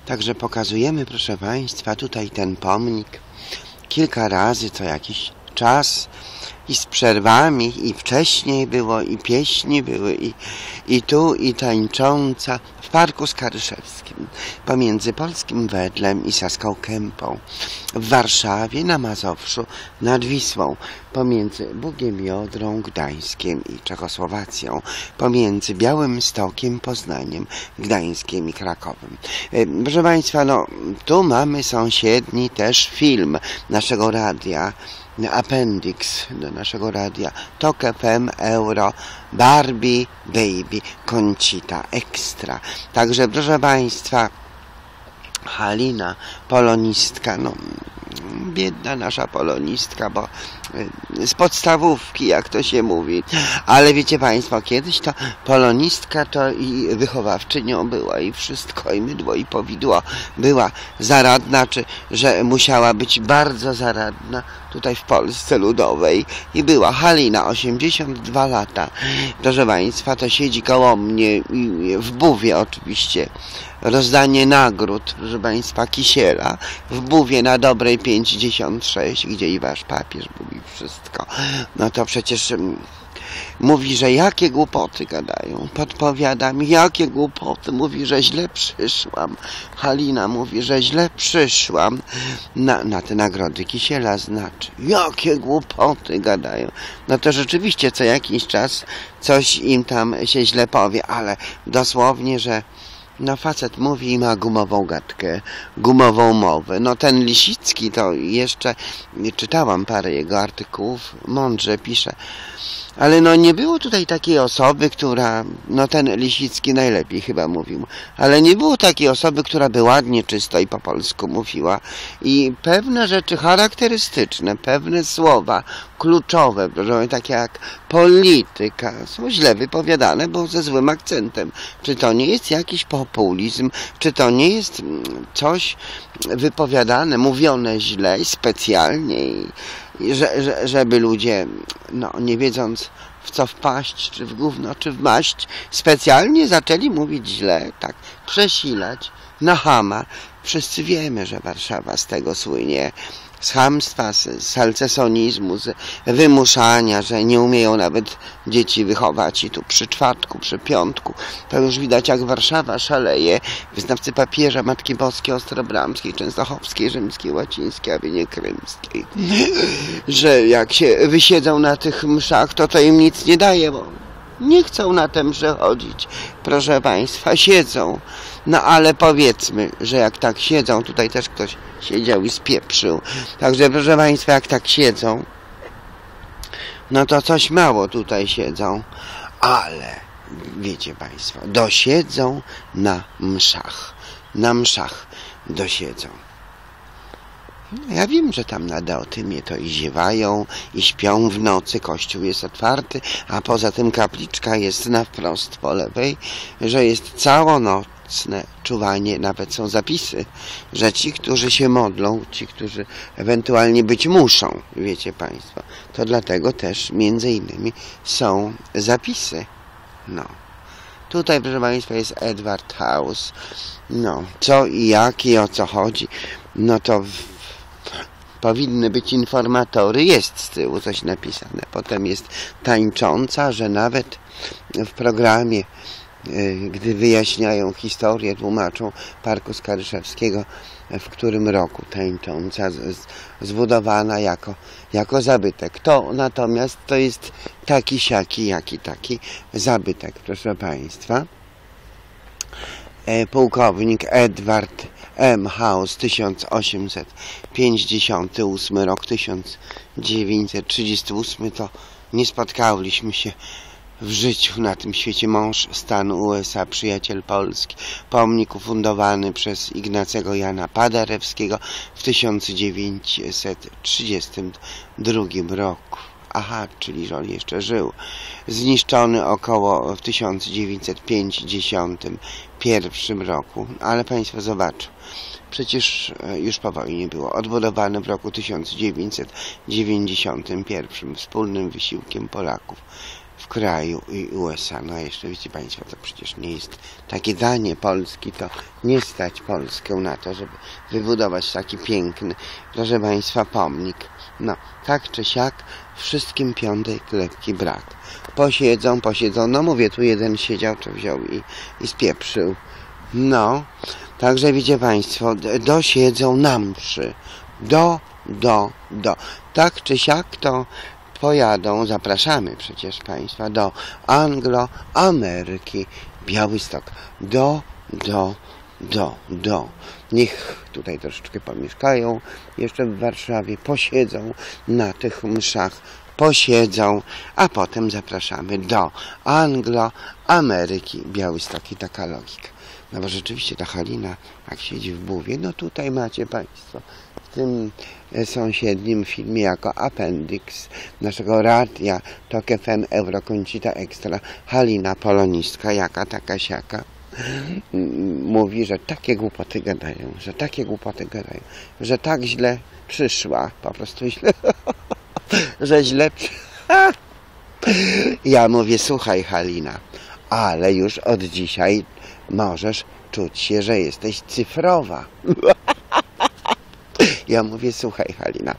Także pokazujemy, proszę Państwa, tutaj ten pomnik kilka razy co jakiś czas i z przerwami, i wcześniej było, i pieśni były, i tu, i tańcząca w Parku Skaryszewskim, pomiędzy Polskim Wedlem i Saską Kępą, w Warszawie, na Mazowszu, nad Wisłą, pomiędzy Bugiem i Odrą, Gdańskiem i Czechosłowacją, pomiędzy Białymstokiem, Poznaniem, Gdańskiem i Krakowem. Proszę Państwa, no tu mamy sąsiedni też film naszego radia, appendix do naszego radia, Tok FM, Euro, Barbie, Baby, Conchita, Extra. Także proszę Państwa, Halina, polonistka, no biedna nasza polonistka, bo z podstawówki, jak to się mówi, ale wiecie Państwo, kiedyś to polonistka to i wychowawczynią była i wszystko, i mydło, i powidło, była zaradna, czy że musiała być bardzo zaradna tutaj w Polsce Ludowej i była. Halina, 82 lata, proszę Państwa, to siedzi koło mnie w Buwie oczywiście, rozdanie nagród, proszę Państwa, Kisiela, w Buwie na Dobrej 56, gdzie i wasz papież był i wszystko. No to przecież mówi, że jakie głupoty gadają. Podpowiada mi, jakie głupoty. Mówi, że źle przyszłam. Halina mówi, że źle przyszłam. Na te nagrody Kisiela znaczy. Jakie głupoty gadają. No to rzeczywiście co jakiś czas coś im tam się źle powie, ale dosłownie, że no facet mówi i ma gumową gadkę, gumową mowę. No ten Lisicki to jeszcze, czytałam parę jego artykułów, mądrze pisze. Ale no nie było tutaj takiej osoby, która, no ten Lisicki najlepiej chyba mówił, ale nie było takiej osoby, która by ładnie, czysto i po polsku mówiła i pewne rzeczy charakterystyczne, pewne słowa kluczowe, takie jak polityka, są źle wypowiadane, bo ze złym akcentem. Czy to nie jest jakiś populizm, czy to nie jest coś wypowiadane, mówione źle i specjalnie, żeby ludzie, no nie wiedząc w co wpaść, czy w gówno, czy w maść, specjalnie zaczęli mówić źle, tak, przesilać, na chama. Wszyscy wiemy, że Warszawa z tego słynie, z chamstwa, z salcesonizmu, z wymuszania, że nie umieją nawet dzieci wychować i tu przy czwartku, przy piątku, to już widać jak Warszawa szaleje. Wyznawcy papieża, Matki Boskiej, Ostrobramskiej, Częstochowskiej, Rzymskiej, Łacińskiej, a nie krymskiej, że jak się wysiedzą na tych mszach, to im nic nie daje, bo nie chcą na te msze chodzić. Proszę Państwa, siedzą. No ale powiedzmy, że jak tak siedzą, tutaj też ktoś siedział i spieprzył. Także proszę Państwa, jak tak siedzą, no to coś mało tutaj siedzą, ale wiecie Państwo, dosiedzą na mszach. Na mszach dosiedzą. No, ja wiem, że tam na Deotymie to i ziewają, i śpią w nocy, kościół jest otwarty, a poza tym kapliczka jest na wprost po lewej, że jest całonocne czuwanie, nawet są zapisy, że ci, którzy się modlą, ci, którzy ewentualnie być muszą, wiecie Państwo, to dlatego też między innymi są zapisy. No. Tutaj, proszę Państwa, jest Edward House. No, co i jak i o co chodzi, no to powinny być informatory, jest z tyłu coś napisane. Potem jest tańcząca, że nawet w programie, gdy wyjaśniają historię, tłumaczą Parku Skaryszewskiego, w którym roku tańcząca zbudowana jako zabytek. To natomiast to jest taki siaki, jaki taki zabytek, proszę Państwa. Pułkownik Edward M. House, 1858 rok, 1938, to nie spotkaliśmy się w życiu na tym świecie. Mąż stanu USA, przyjaciel Polski. Pomnik ufundowany przez Ignacego Jana Paderewskiego w 1932 roku. Aha, czyli że on jeszcze żył. Zniszczony około w 1951 roku. Ale Państwo zobaczą, przecież już po wojnie było. Odbudowany w roku 1991 wspólnym wysiłkiem Polaków. w kraju i USA. No a jeszcze wiecie Państwo, to przecież nie jest takie danie Polski, to nie stać Polskę na to, żeby wybudować taki piękny, proszę Państwa, pomnik. No, tak czy siak, wszystkim piątej klepki brak. Posiedzą, no mówię, tu jeden siedział, to wziął i spieprzył. No, także widzicie Państwo, dosiedzą na mszy. Tak czy siak to pojadą, zapraszamy przecież Państwa do Anglo-Ameryki, Białystok. Niech tutaj troszeczkę pomieszkają, jeszcze w Warszawie, posiedzą na tych mszach, a potem zapraszamy do Anglo-Ameryki, Białystok. I taka logika. No bo rzeczywiście ta Halina, jak siedzi w buwie, no tutaj macie Państwo w tym sąsiednim filmie jako appendix naszego radia TOK FM Eurokoncita Extra Halina, polonistka, jaka taka siaka, mówi, że takie głupoty gadają, że tak źle przyszła, po prostu źle, że źle Ja mówię, słuchaj Halina, ale już od dzisiaj możesz czuć się, że jesteś cyfrowa. Ja mówię, słuchaj Halina,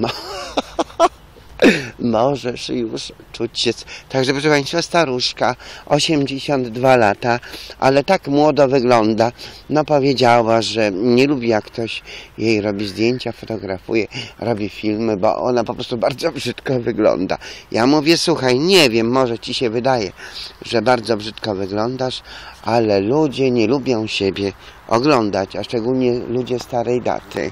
możesz już czuć się... Także proszę Państwa, staruszka, 82 lata, ale tak młodo wygląda. No powiedziała, że nie lubi jak ktoś jej robi zdjęcia, fotografuje, robi filmy, bo ona po prostu bardzo brzydko wygląda. Ja mówię, słuchaj, nie wiem, może Ci się wydaje, że bardzo brzydko wyglądasz, ale ludzie nie lubią siebie oglądać, a szczególnie ludzie starej daty.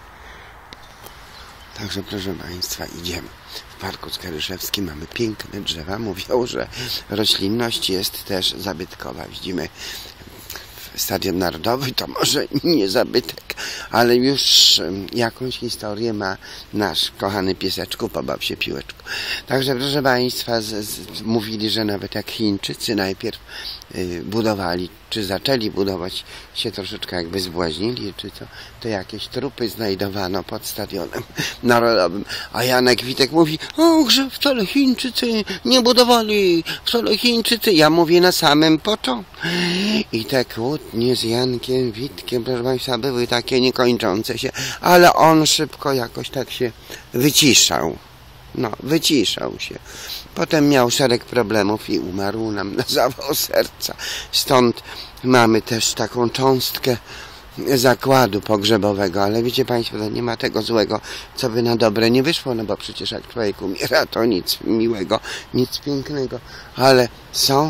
Także proszę Państwa, idziemy. W Parku Skaryszewskim mamy piękne drzewa. Mówią, że roślinność jest też zabytkowa. Widzimy Stadion Narodowy, to może nie zabytek, ale już jakąś historię ma nasz kochany pieseczku, pobaw się piłeczku. Także proszę Państwa, mówili, że nawet jak Chińczycy najpierw budowali, czy zaczęli budować, się troszeczkę jakby zbłaźnili, czy co, to jakieś trupy znajdowano pod Stadionem Narodowym. A Janek Witek mówi, że wcale Chińczycy nie budowali, wcale Chińczycy. Ja mówię na samym początku. I te kłótnie z Jankiem Witkiem, proszę Państwa, były takie niekończące się, ale on szybko jakoś tak się wyciszał. No, wyciszał się. Potem miał szereg problemów i umarł nam na zawał serca. Stąd mamy też taką cząstkę zakładu pogrzebowego, ale wiecie Państwo, to nie ma tego złego, co by na dobre nie wyszło, no bo przecież jak człowiek umiera, to nic miłego, nic pięknego, ale są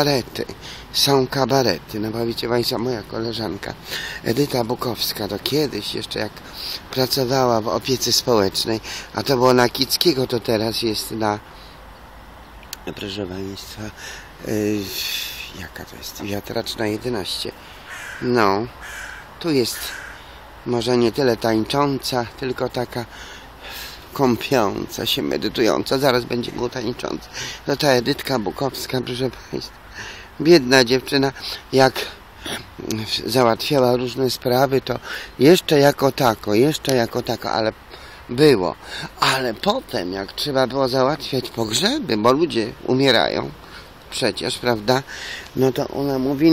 kabarety, no bo wiecie Państwo, moja koleżanka Edyta Bukowska, to kiedyś jeszcze jak pracowała w opiece społecznej, a to było na Kickiego, to teraz jest na, proszę Państwa, jaka to jest, Wiatraczna 11, no, tu jest może nie tyle tańcząca, tylko taka kąpiąca się, medytująca. Zaraz będzie było tańcząca. No ta Edytka Bukowska, proszę Państwa, biedna dziewczyna, jak załatwiała różne sprawy, to jeszcze jako tako, ale było. Ale potem, jak trzeba było załatwiać pogrzeby, bo ludzie umierają przecież, prawda? No to ona mówi,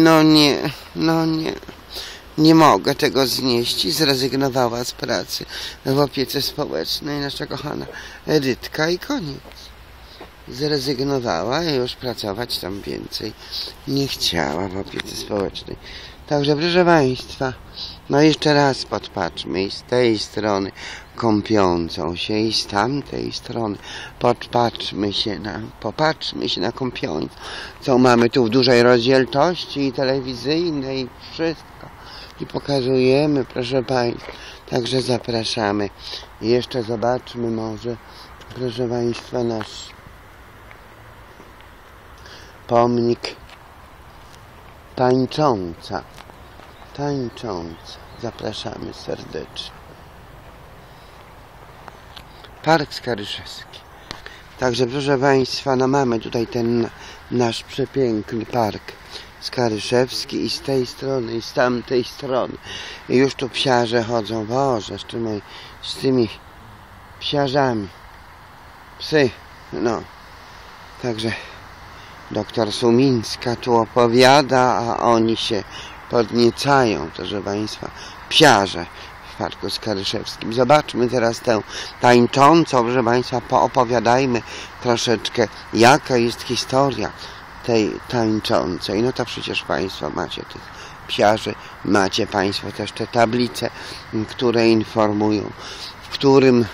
nie mogę tego znieść i zrezygnowała z pracy w opiece społecznej. Nasza kochana Edytka i koniec. Zrezygnowała i już pracować tam więcej nie chciała w opiece społecznej. Także proszę Państwa, no jeszcze raz podpatrzmy i z tej strony kąpiącą się i z tamtej strony popatrzmy się na kąpiącą. Co mamy tu w dużej rozdzielczości i telewizyjnej i wszystko. I pokazujemy, proszę Państwa. Także zapraszamy. I jeszcze zobaczmy może, proszę Państwa, nasz pomnik tańcząca. Zapraszamy serdecznie. Park Skaryszewski. Także proszę Państwa, no mamy tutaj ten nasz przepiękny park Skaryszewski i z tej strony, i z tamtej strony. I już tu psiarze chodzą. Boże, z tymi psiarzami. Psy, no. Także doktor Sumińska tu opowiada, a oni się podniecają, proszę Państwa, psiarze w Parku Skaryszewskim. Zobaczmy teraz tę tańczącą, proszę Państwa, poopowiadajmy troszeczkę, jaka jest historia tej tańczącej. No to przecież Państwo macie tych psiarzy, macie Państwo też te tablice, które informują, w którym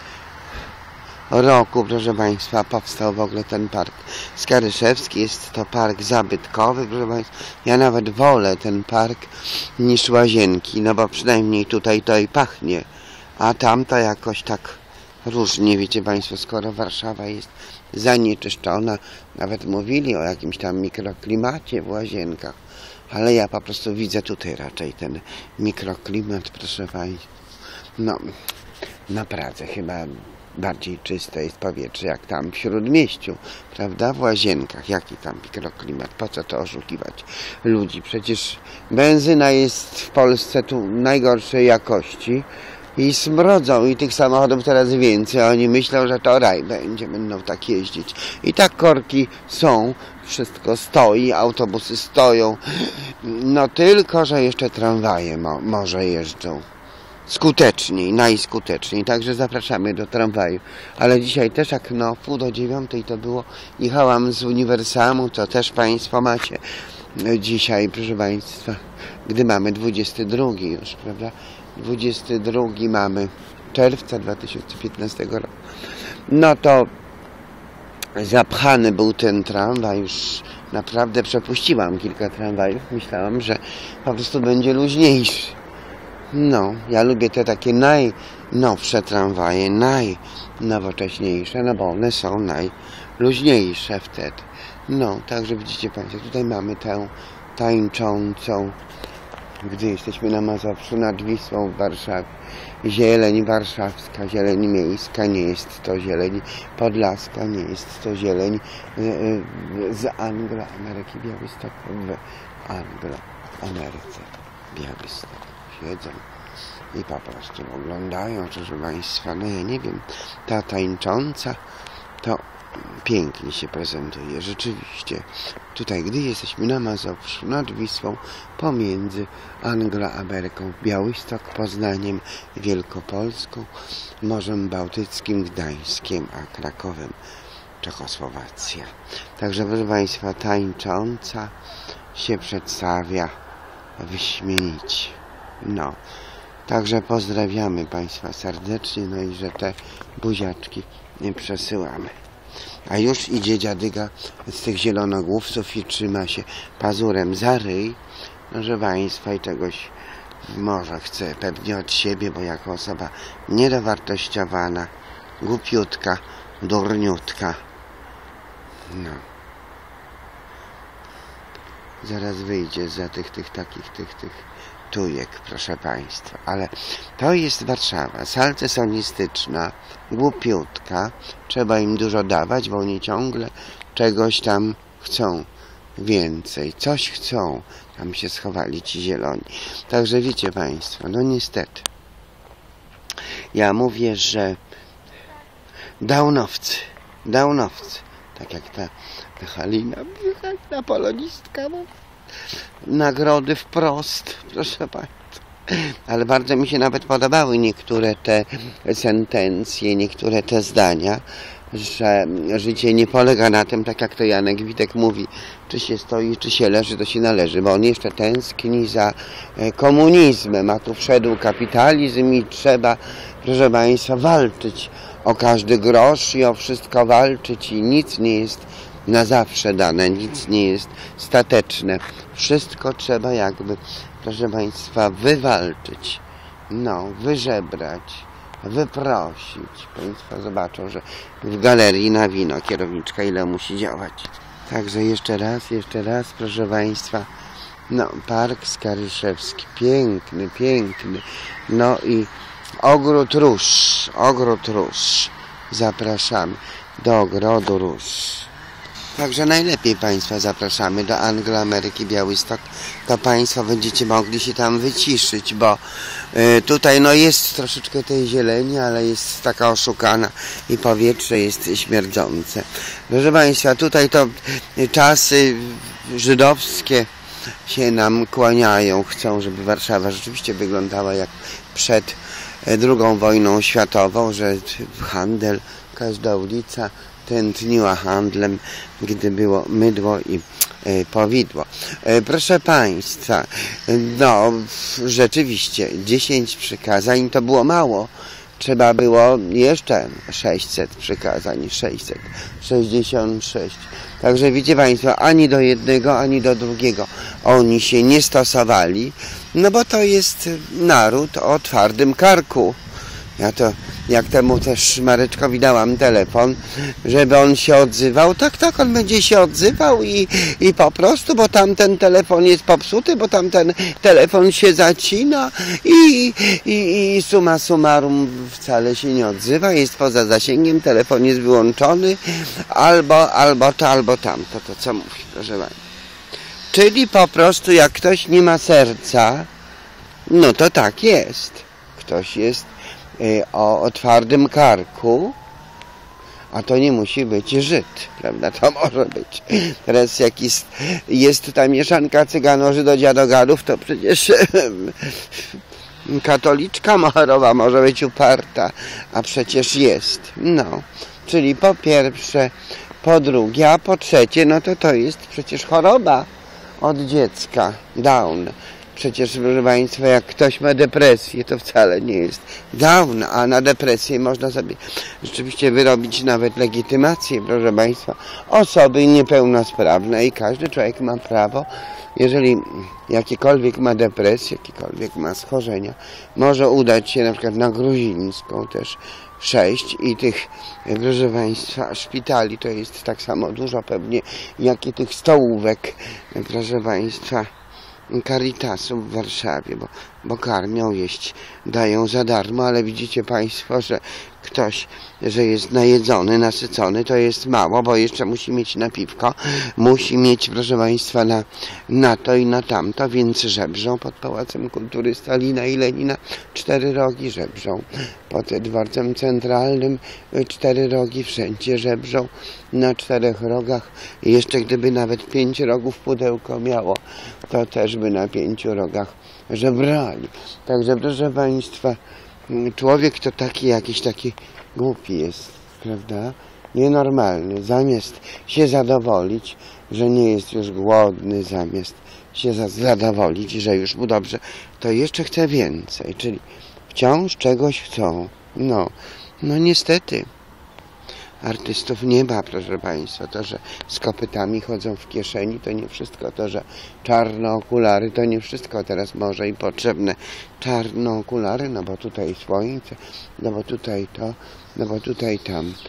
roku, proszę Państwa, powstał w ogóle ten Park Skaryszewski. Jest to park zabytkowy, proszę Państwa. Ja nawet wolę ten park niż Łazienki, no bo przynajmniej tutaj to i pachnie, a tam to jakoś tak różnie, wiecie Państwo, skoro Warszawa jest zanieczyszczona. Nawet mówili o jakimś tam mikroklimacie w Łazienkach, ale ja po prostu widzę tutaj raczej ten mikroklimat, proszę Państwa. No, na Pradze chyba bardziej czyste jest powietrze jak tam w Śródmieściu, prawda? W Łazienkach. Jaki tam mikroklimat? Po co to oszukiwać ludzi? Przecież benzyna jest w Polsce tu najgorszej jakości i smrodzą, i tych samochodów coraz więcej. Oni myślą, że to raj będzie, będą tak jeździć. I tak korki są, wszystko stoi, autobusy stoją. No tylko, że jeszcze tramwaje może jeżdżą. Skuteczniej, najskuteczniej. Także zapraszamy do tramwaju. Ale dzisiaj też jak no 8:30 to było, jechałam z Uniwersamu, co też Państwo macie dzisiaj, proszę Państwa, gdy mamy 22 już, prawda? 22 mamy czerwca 2015 roku. No to zapchany był ten tramwaj, już naprawdę przepuściłam kilka tramwajów. Myślałam, że po prostu będzie luźniejszy. No, ja lubię te takie najnowsze tramwaje, najnowocześniejsze, no bo one są najluźniejsze wtedy. No, także widzicie Państwo, tutaj mamy tę tańczącą, gdy jesteśmy na Mazowszu, nad Wisłą w Warszawie. Zieleń warszawska, zieleń miejska, nie jest to zieleń podlaska, nie jest to zieleń z Anglo-Ameryki, Białystok w Anglo-Ameryce, Białystok. Siedzą i po prostu oglądają, proszę Państwa, no ja nie wiem, ta tańcząca to pięknie się prezentuje, rzeczywiście. Tutaj, gdy jesteśmy na Mazowszu, nad Wisłą, pomiędzy Anglo-Ameryką, Białystok, Poznaniem, Wielkopolską, Morzem Bałtyckim, Gdańskiem, a Krakowem, Czechosłowacja. Także, proszę Państwa, tańcząca się przedstawia wyśmienicie. No, także pozdrawiamy Państwa serdecznie, no i że te buziaczki nie przesyłamy. A już idzie dziadyga z tych zielonogłówców i trzyma się pazurem za ryj, proszę Państwa, i czegoś może chce pewnie od siebie, bo jako osoba niedowartościowana, głupiutka, durniutka. No. Zaraz wyjdzie za tych tujek, proszę Państwa. Ale to jest Warszawa, salcesonistyczna, głupiutka. Trzeba im dużo dawać, bo oni ciągle czegoś tam chcą więcej. Coś chcą. Tam się schowali ci zieloni. Także wiecie Państwo, no niestety. Ja mówię, że downowcy. Tak jak ta Halina, ta polonistka, nagrody wprost, proszę Państwa. Ale bardzo mi się nawet podobały niektóre te sentencje, niektóre te zdania, że życie nie polega na tym, tak jak to Janek Witek mówi, czy się stoi, czy się leży, to się należy, bo on jeszcze tęskni za komunizmem, a tu wszedł kapitalizm i trzeba, proszę Państwa, walczyć o każdy grosz i o wszystko walczyć i nic nie jest na zawsze dane, nic nie jest stateczne. Wszystko trzeba jakby, proszę Państwa, wywalczyć, no, wyżebrać, wyprosić. Państwo zobaczą, że w galerii na wino kierowniczka ile musi działać. Także jeszcze raz, proszę Państwa, no, Park Skaryszewski, piękny, no i Ogród Róż, zapraszamy do Ogrodu Róż. Także najlepiej Państwa zapraszamy do Anglo-Ameryki Białystok. To Państwo będziecie mogli się tam wyciszyć, bo tutaj no jest troszeczkę tej zieleni, ale jest taka oszukana i powietrze jest śmierdzące. Proszę Państwa, tutaj to czasy żydowskie się nam kłaniają, chcą, żeby Warszawa rzeczywiście wyglądała jak przed II wojną światową, że handel, każda ulica tętniła handlem, gdy było mydło i powidło. Proszę Państwa, no rzeczywiście 10 przykazań to było mało. Trzeba było jeszcze 600 przykazań, 666. Także widzicie Państwo, ani do jednego, ani do drugiego oni się nie stosowali, no bo to jest naród o twardym karku. Ja to, jak temu też Mareczkowi dałam telefon, żeby on się odzywał, tak, on będzie się odzywał i po prostu, bo tamten telefon jest popsuty, bo tamten telefon się zacina i summa summarum wcale się nie odzywa, jest poza zasięgiem, telefon jest wyłączony, albo to, albo tamto, to co mówi, proszę Państwa. Czyli po prostu jak ktoś nie ma serca, no to tak jest. Ktoś jest o twardym karku, a to nie musi być Żyd, prawda? To może być. Teraz jak jest ta mieszanka cygano-żydo-dziadogadów, to przecież katoliczka Moherowa może być uparta, a przecież jest. No, czyli po pierwsze, po drugie, a po trzecie, no to jest przecież choroba od dziecka, Down. Przecież, proszę Państwa, jak ktoś ma depresję, to wcale nie jest Down, a na depresję można sobie rzeczywiście wyrobić nawet legitymację, proszę Państwa, osoby niepełnosprawne i każdy człowiek ma prawo, jeżeli jakiekolwiek ma depresję, jakiekolwiek ma schorzenia, może udać się na przykład na Gruzińską też 6 i tych, proszę Państwa, szpitali to jest tak samo dużo pewnie, jak i tych stołówek, proszę Państwa, Caritasu w Warszawie, bo karmią, jeść dają za darmo, ale widzicie Państwo, że ktoś, że jest najedzony, nasycony, to jest mało, bo jeszcze musi mieć na piwko, musi mieć, proszę Państwa, na to i na tamto, więc żebrzą pod Pałacem Kultury Stalina i Lenina 4 rogi, żebrzą pod Dworcem Centralnym 4 rogi, wszędzie żebrzą na 4 rogach i jeszcze gdyby nawet 5 rogów pudełko miało, to też by na 5 rogach żebrali. Także proszę Państwa, człowiek to taki jakiś taki głupi jest, prawda? Nienormalny. Zamiast się zadowolić, że nie jest już głodny, zamiast się zadowolić, że już mu dobrze, to jeszcze chce więcej, czyli wciąż czegoś chcą. No niestety. Artystów nie ma, proszę Państwa. To, że z kopytami chodzą w kieszeni, to nie wszystko. To, że czarne okulary, to nie wszystko. Teraz może i potrzebne czarne okulary, no bo tutaj słońce, no bo tutaj to, no bo tutaj tamto.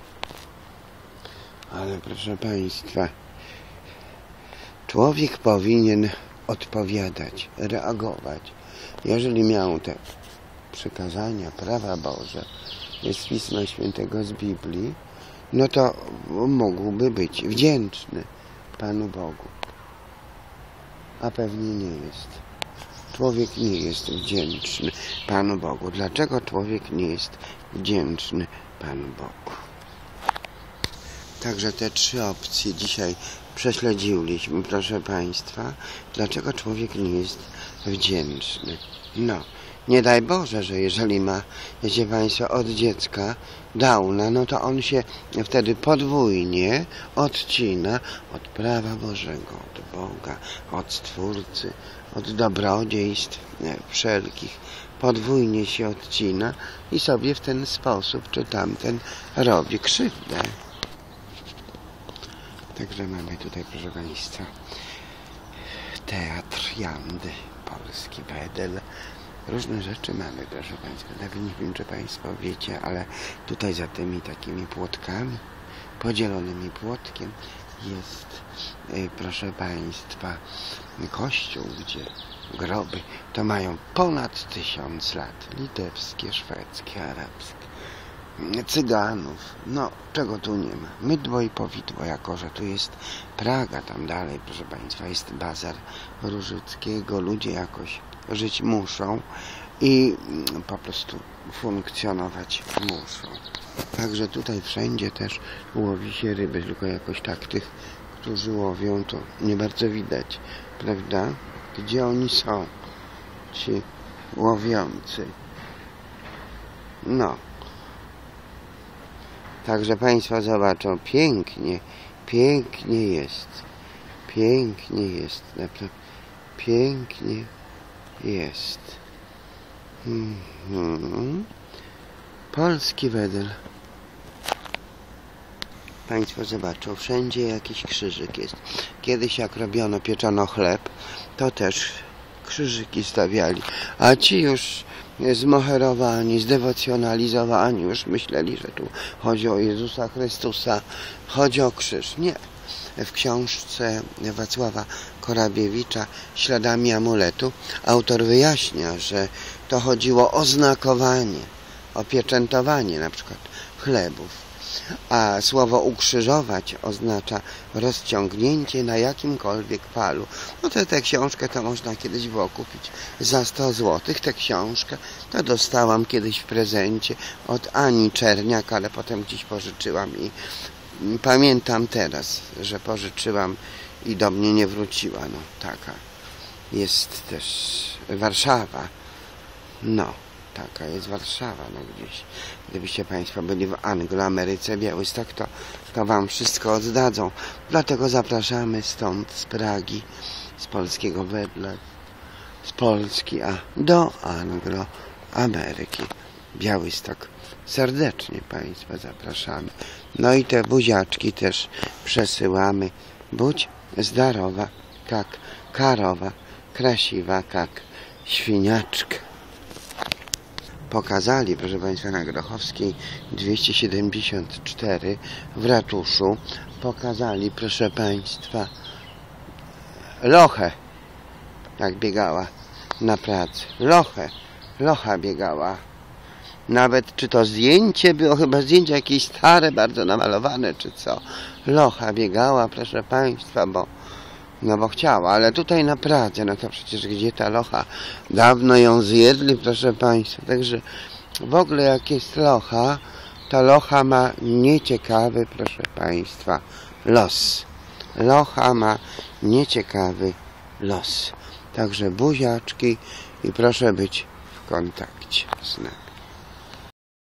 Ale proszę Państwa, człowiek powinien odpowiadać, reagować. Jeżeli miał te przykazania, prawa Boże, z Pisma Świętego, z Biblii, no to mógłby być wdzięczny Panu Bogu. A pewnie nie jest. Człowiek nie jest wdzięczny Panu Bogu. Dlaczego człowiek nie jest wdzięczny Panu Bogu? Także te 3 opcje dzisiaj prześledziliśmy, proszę Państwa. Dlaczego człowiek nie jest wdzięczny? No, nie daj Boże, że jeżeli ma, wiecie Państwo, od dziecka Downa, no to on się wtedy podwójnie odcina od prawa Bożego, od Boga, od Stwórcy, od dobrodziejstw wszelkich. Podwójnie się odcina i sobie w ten sposób czy tamten robi krzywdę. Także mamy tutaj, proszę Państwa, teatr Jandy, polski Wedel. Różne rzeczy mamy, proszę Państwa. Nawet nie wiem, czy Państwo wiecie, ale tutaj za tymi takimi płotkami, podzielonymi płotkiem jest, proszę Państwa, kościół, gdzie groby to mają ponad 1000 lat. Litewskie, szwedzkie, arabskie. Cyganów. No, czego tu nie ma? Mydło i powidło, jako że tu jest Praga, tam dalej, proszę Państwa, jest bazar Różyckiego. Ludzie jakoś żyć muszą i po prostu funkcjonować muszą. Także tutaj wszędzie też łowi się ryby, tylko jakoś tak tych, którzy łowią, to nie bardzo widać, prawda? Gdzie oni są, ci łowiący? No. Także Państwo zobaczą, pięknie, pięknie jest. Pięknie jest, naprawdę. Pięknie jest. Polski wedel. Państwo zobaczą, wszędzie jakiś krzyżyk jest. Kiedyś jak robiono, pieczono chleb, to też krzyżyki stawiali. A ci już zmoherowani, zdewocjonalizowani, już myśleli, że tu chodzi o Jezusa Chrystusa, chodzi o krzyż. Nie. W książce Wacława Korabiewicza Śladami amuletu autor wyjaśnia, że to chodziło o znakowanie, o pieczętowanie na przykład chlebów. A słowo ukrzyżować oznacza rozciągnięcie na jakimkolwiek palu. No to tę książkę to można kiedyś było kupić za 100 zł. Tę książkę to dostałam kiedyś w prezencie od Ani Czerniak, ale potem gdzieś pożyczyłam i pamiętam teraz, że pożyczyłam i do mnie nie wróciła. No taka jest też Warszawa. No. Taka jest Warszawa, no gdzieś. Gdybyście Państwo byli w Angloameryce, Białystok, to Wam wszystko oddadzą. Dlatego zapraszamy stąd, z Pragi, z polskiego wedla, z Polski, a do Angloameryki. Białystok. Serdecznie Państwa zapraszamy. No i te buziaczki też przesyłamy. Budź zdarowa, jak karowa, krasiwa, jak świniaczka. Pokazali, proszę Państwa, na Grochowskiej 274 w ratuszu. Pokazali, proszę Państwa, lochę, jak biegała na pracy. Locha biegała. Nawet czy to zdjęcie było, chyba zdjęcie jakieś stare, bardzo namalowane, czy co. Locha biegała, proszę Państwa, bo chciała, ale tutaj na Pradze, no to przecież gdzie ta locha? Dawno ją zjedli, proszę Państwa. Także w ogóle jak jest locha, ta locha ma nieciekawy, proszę Państwa, los. Locha ma nieciekawy los. Także buziaczki i proszę być w kontakcie z nami.